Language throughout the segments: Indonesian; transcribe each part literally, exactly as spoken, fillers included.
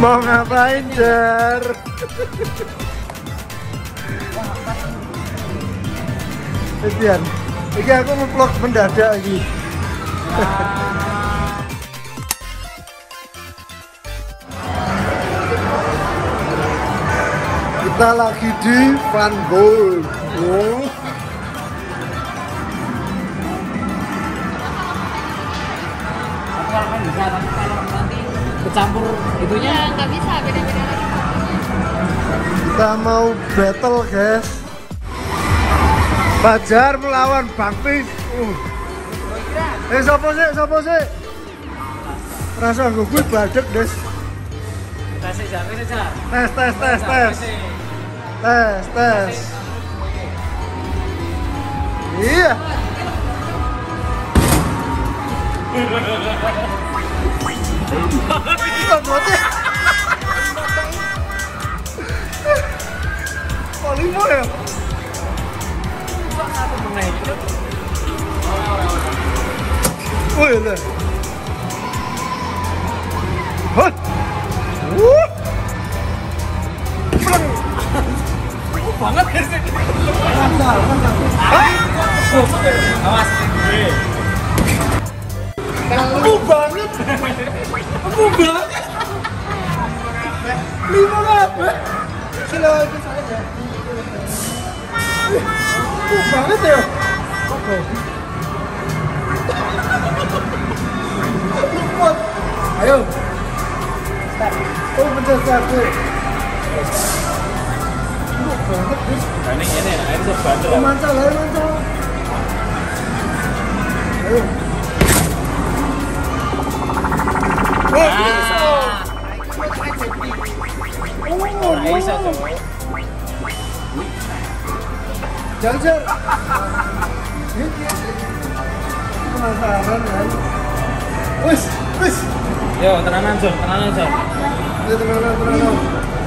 Mau ngapain, Jar? Edian, ini aku nge-vlog mendadak lagi. Kita lagi di Van Gool. Oh. Kalau kan bisa, tapi kalau nanti bercampur itunya ya nggak bisa, beda-beda lagi. Kita mau battle, guys. Fajar melawan Bang Pis. Uh. Eh, siapa sih? Siapa sih? Rasa gue gue badek, Des. tes aja, tes aja. Tes, tes, tes, tes. Tes, tes. Iya. Rambutnya. Oh, lima ya? Oh, iya. Hah? Wuh. Banget ya sih. Mantap, mantap. Awas. Empuk banget. Empuk banget. Lima apa? Kilo itu saja. Empuk banget ya. Oke. Empuk. Ayo. Start. Oh, betul start. Empuk banget, Gus. Ini ini air sebantu. Mancal, ayo mancal. Ayo. Oh, bisa. Oh, Bisa tuh. Jajar. Penasaran kan? Wis, wis. Yo, tenanan Jon, tenanan Jon. Ya tenanan, tenanan.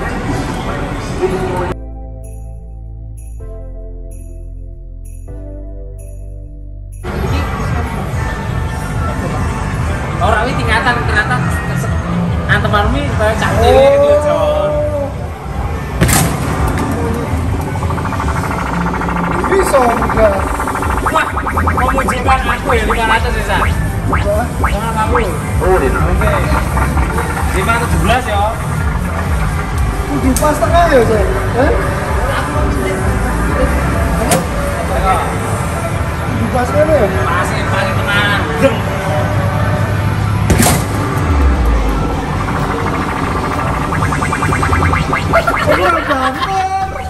Orang ini tingkatan ternyata antem army kayak cantik gitu Jon. Bisa enggak? Wah, memujikan aku ya lima ratus ya, San. Jangan aku. Oh, di Oke. lima ratus tujuh belas ya. kudu pas tengah ya, Say. Eh? Ayo. Kudu pas kan ya? Masih paling tenang. Deng. Oh, gampang.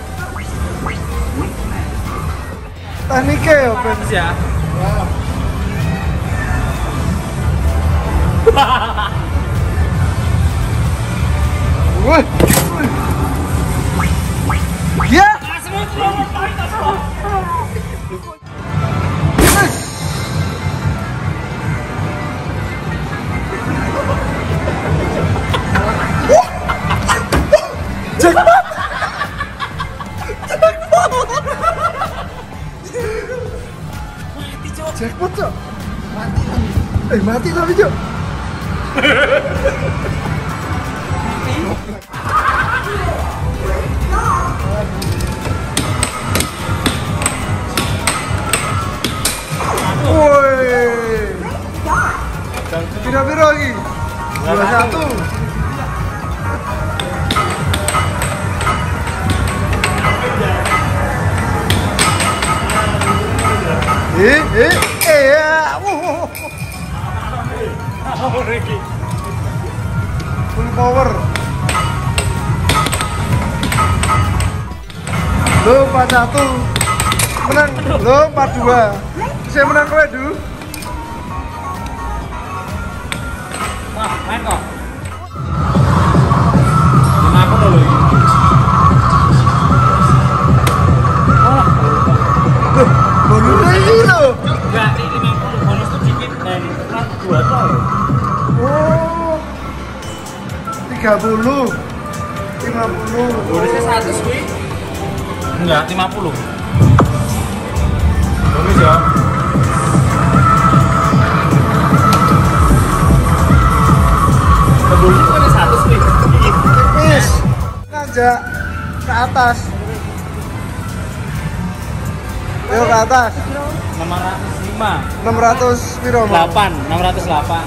Tekniknya ya, Ben. Bagus ya. Wih. Ya. Jackpot. Jackpot, Cok. Mati. Eh, mati tapi, Cok. Woi. Pira-pira lagi? Dua satu. Eh, eh, eh ya. Wuh. Full power. Lo empat satu. Menang. Lo empat dua. Saya menang kowe, Du. Wah, main kok. lima puluh dulu. Loh, bonusnya ini loh. Enggak, ini lima puluh bonus tuh dikit dari dua tol. Oh. tiga puluh. lima puluh. Bonusnya seratus kuy. Enggak, lima puluh. Bonus ya. Bonus kan seratus kuy. aja ke atas. Ayo ke atas. enam ratus lima. enam ratus piro? delapan, enam ratus delapan.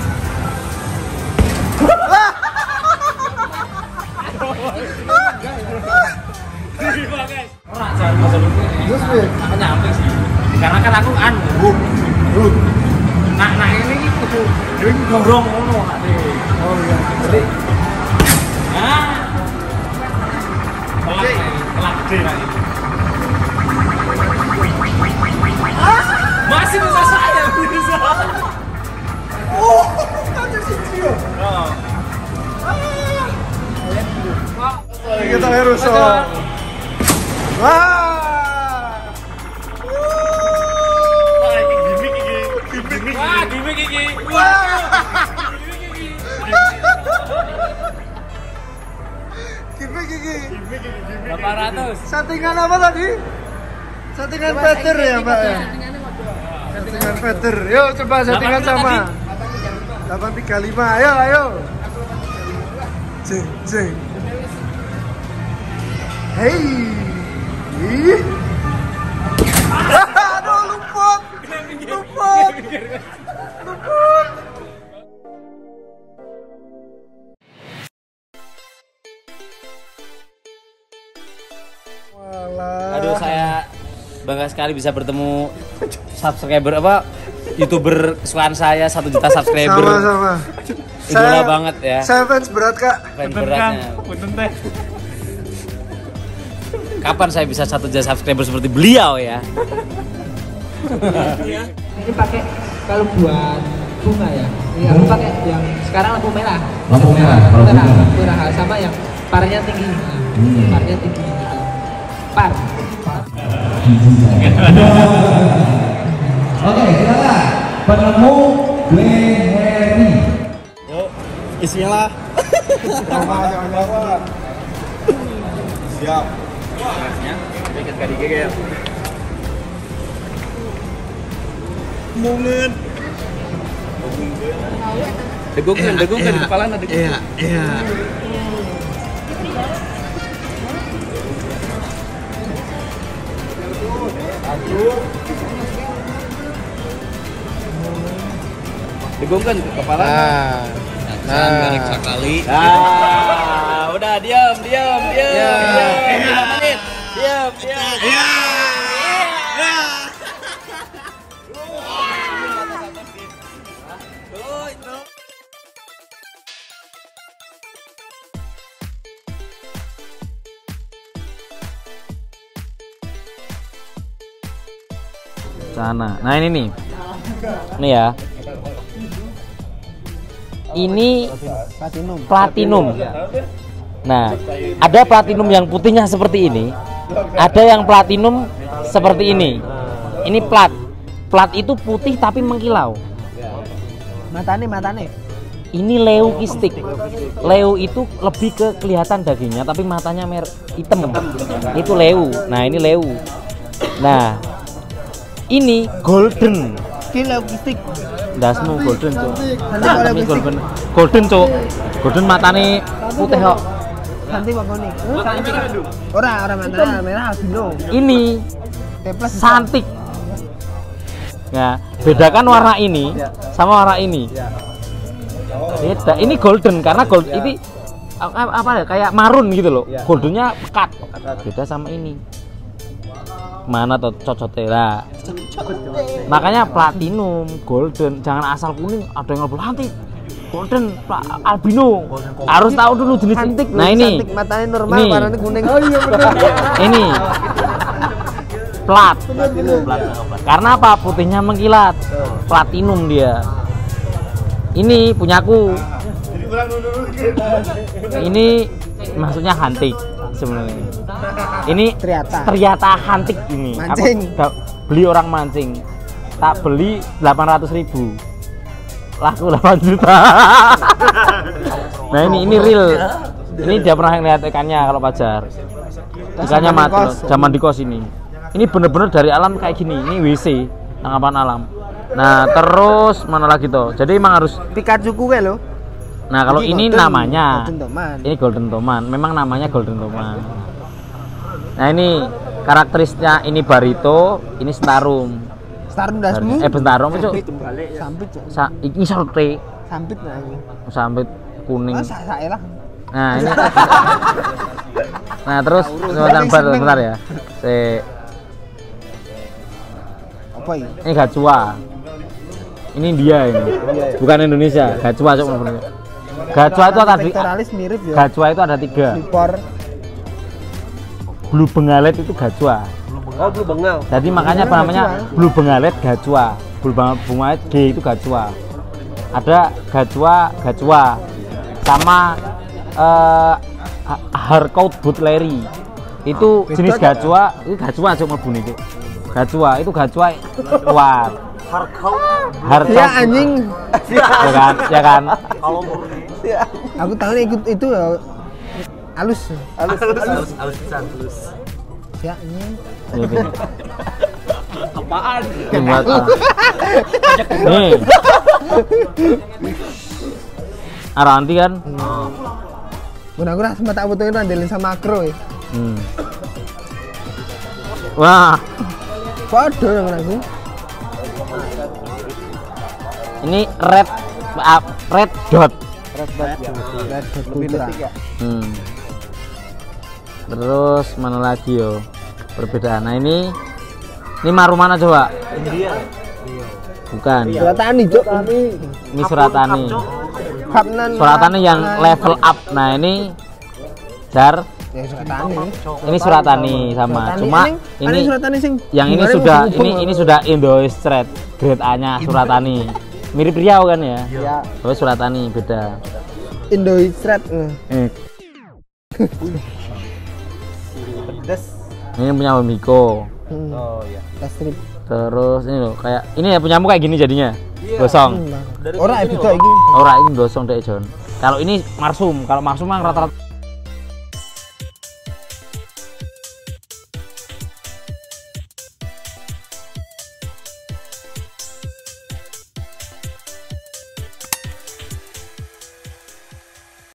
Ora jan maksudku. Terus piye? Aku nyampe sih. Karena kan aku anu, rut. Rut. Nah, nah ini iki kudu ring dorong ngono ade. Oh iya. Jadi ah. Kelak, kelak gede nah ini. Masih bisa saya bisa. Oh, ada siji yo. Oh. Kita harus so. Wah. Wah, ini gimmick iki. Gimmick. Wah, gimmick iki. Wah. Gimik gigi. delapan ratus. Settingan apa tadi? Settingan Peter ya, Mbak ya? Settingan Peter. Yuk coba settingan sama. delapan tiga lima. Ayo, ayo. Jeng, jeng. Hei. Ih. Aduh, luput. Luput. Luput. Aduh, saya bangga sekali bisa bertemu subscriber apa YouTuber kesukaan saya, satu juta subscriber. Sama-sama. Idola banget ya. Saya fans berat, Kak. Fans beratnya. Kapan saya bisa satu juta subscriber seperti beliau ya? Ini pakai kalau buat bunga ya. Iya, aku pakai yang sekarang lampu merah. Lampu merah, kalau merah, bunga. lampu merah sama yang parnya tinggi. Hmm. Parnya tinggi gitu. Par. Oke, silakan. Penemu Blackberry. Yuk, bismillah. Siap. Dikit kali gege. Mungkin. Degungkan, degungkan di kepala ada. Iya, iya. Degungkan ke kepala. Nah. Jangan garik sekali. Ah, udah diam, diam, diam. Ya. Diam, tiga menit. Diam, diam. Iya. Sana. Nah ini nih, ini ya. Ini platinum. Nah, ada platinum yang putihnya seperti ini, ada yang platinum seperti ini. Ini plat. Plat itu putih tapi mengkilau. Matane, matane. Ini leukistik. Leu itu lebih ke kelihatan dagingnya tapi matanya mer hitam. Itu leu. Nah, ini leu. Nah, ini golden. Ki logistik. Dasmu golden, Cuk. Nanti kalau Ini golden. Golden, Cuk. Golden matane putih kok. Nanti wakoni. Ora, ora matane merah albino. Ini Teples santik. Nah, bedakan warna ini sama warna ini. Beda. Ini golden karena gold ini apa, apa ya kayak marun gitu loh. Goldennya pekat. Beda sama ini. Mana tuh cocoknya lah. Makanya platinum, golden, jangan asal kuning. Ada yang lebih antik. Golden, albino. Harus tahu dulu jenis antik. Nah ini, Santik matanya normal, Ini. warnanya kuning. Oh iya benar. ini plat. Karena apa? Putihnya mengkilat. Platinum dia. Ini punyaku. Ini maksudnya hantik sebenarnya. Ini Teriata. teriata hantik ini. Mancing. Aku da- beli orang mancing. Tak beli delapan ratus ribu. Laku delapan juta. Nah ini ini real. Ini dia pernah lihat ikannya kalau pajar. Ikannya mati loh, zaman di kos ini. Ini bener-bener dari alam kayak gini. Ini W C, tanggapan alam. Nah terus mana lagi tuh? Jadi emang harus Pikachu kuwe lho. Nah, kalau Ini ini golden, namanya golden toman. ini golden toman. Memang namanya golden toman. Nah, ini karakteristiknya ini barito, ini starum. Starum dasmu. Eh, bentarum, Cuk. Sampit, Cuk. Sa iki sorte. Sampit nah aku. Sampit kuning. Ah, saya saya lah. Nah, ini. Nah, terus sebentar, bentar, bentar ya. Si Apa ini? ini gacua. Ini India ini. Bukan Indonesia. Gacua, Cuk. Gacua itu tadi. Pectoralis mirip ya. Gacua itu ada tiga. Slipper. Blue bengalet itu gacua. Oh, blue bengal. Jadi makanya apa namanya blue bengalet gacua. Blue bengalet G itu gacua. Ada gacua, gacua sama eh Harcourt Butleri. Itu Beda jenis tak? gacua, itu gacua cuma mlebu niku. Gacua itu gacua luar. Harcourt. Ya anjing. Ya kan, ya kan. Aku tahu ikut itu ya. Halus. Halus, halus, halus pisan, halus. Ya anjing. Ini. Apaan? Ini buat ah. Nih. Aranti kan? Udah aku sempat tak butuhin randelin sama makro ya. Hmm. Wah, Podo dengan aku. ini red uh, red dot. Red dot ya. Red dot putra. Hmm. Terus mana lagi yo? Perbedaan. Nah ini ini maru mana coba? India. Bukan. Suratani, Cuk. Ini suratani. Kapnan. Suratani yang level up. Nah ini jar. Ya suratani. Ini suratani sama. Suratani, Cuma aneh, aneh ini suratani sing yang ini bunganya sudah mubeng-mubeng ini loh. ini sudah Indo Street grade A-nya suratani. Mirip Riau kan ya? Ya, Tapi suratani beda. Indo Street. Eh, Pedes. ini punya Om Miko. Hmm. Oh iya. Tas strip. Terus ini loh kayak ini ya punyamu kayak gini jadinya. Gosong. Ora itu iki. Ora ini gosong deh John. Kalau ini marsum, kalau marsum mah rata-rata